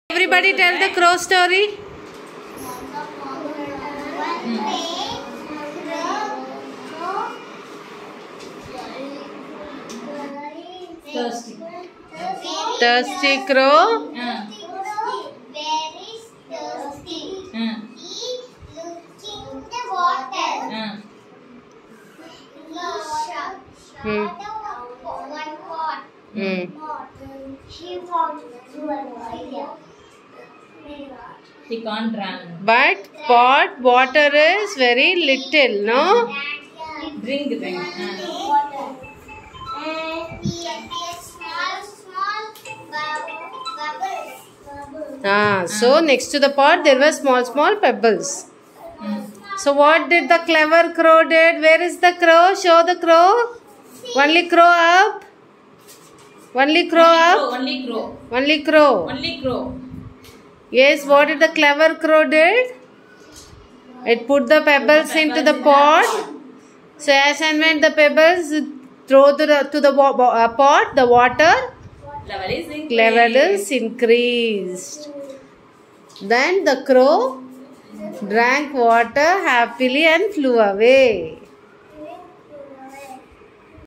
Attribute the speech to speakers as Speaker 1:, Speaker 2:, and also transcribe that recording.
Speaker 1: Everybody tell the crow story. Thirsty crow.
Speaker 2: He can't run.
Speaker 1: But pot water is very little, no?
Speaker 2: Drink.
Speaker 1: So next to the pot there were small pebbles. So what did the clever crow did? Where is the crow? Show the crow. Only crow up. Only crow up.
Speaker 2: Only crow.
Speaker 1: Yes, what did the clever crow did? It put the pebbles into the pot. So as and when the pebbles throw to the pot, the water level is increased. Then the crow drank water happily and flew away.